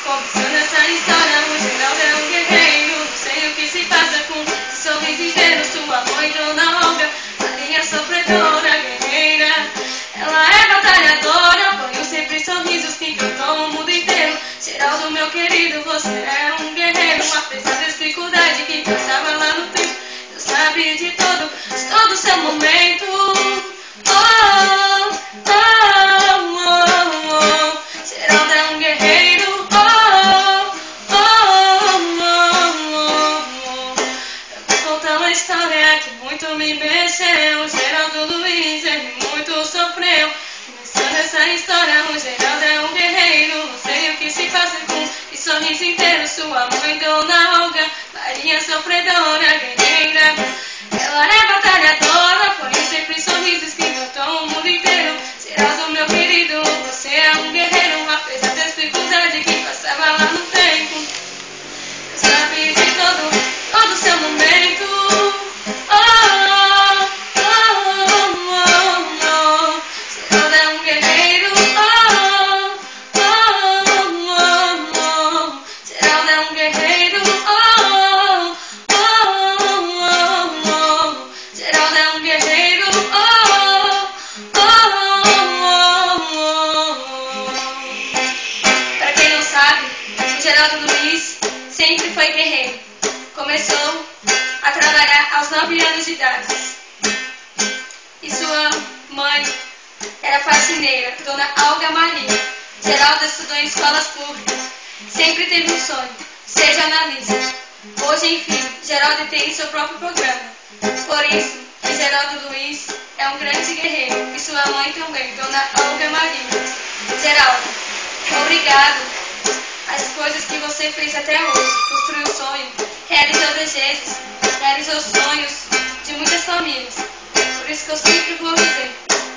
Começando essa história, o Geraldo é um guerreiro. Não sei o que se passa com esse sorriso inteiro. Sua mãe, Dona Olga, rainha sofredora, guerreira. Ela é batalhadora, apanhou sempre sorrisos que encantam o mundo inteiro. Geraldo, meu querido, você é um guerreiro. Apesar da dificuldade que passava lá no tempo, Deus sabe de todo seu momento. Oh, oh, oh, oh. Geraldo é um guerreiro. Oh, oh, oh, oh, oh. Eu vou contar uma história que muito me mexeu. Geraldo Luiz, ele muito sofreu. Começando essa história, o Geraldo é um guerreiro. Não sei o que se passa com esse sorriso inteiro. Sua mãe, Dona Olga, Maria sofredora, guerreira. Ela é batalhadora, põe sempre sorrisos que encantam o mundo inteiro. Geraldo, meu querido, você é um guerreiro. Apesar da dificuldade que passava lá no tempo, sabe de todo seu momento. Oh, oh, oh, oh, oh. Geraldo é um guerreiro. Oh, oh, oh, oh. Geraldo é um guerreiro. Oh, oh, oh, oh. Geraldo é um guerreiro. Oh, oh, oh, oh. Pra quem não sabe, o Geraldo Luiz sempre foi guerreiro. Começou a trabalhar aos 9 anos de idade. E sua mãe era faxineira, Dona Olga Maria. Geraldo estudou em escolas públicas. Sempre teve um sonho, ser jornalista. Hoje, enfim, Geraldo tem seu próprio programa. Por isso, que Geraldo Luiz é um grande guerreiro. E sua mãe também, Dona Olga Maria. Geraldo, obrigado. As coisas que você fez até hoje, construiu o sonho, realizou desejos, realizou sonhos de muitas famílias. Por isso que eu sempre vou dizer,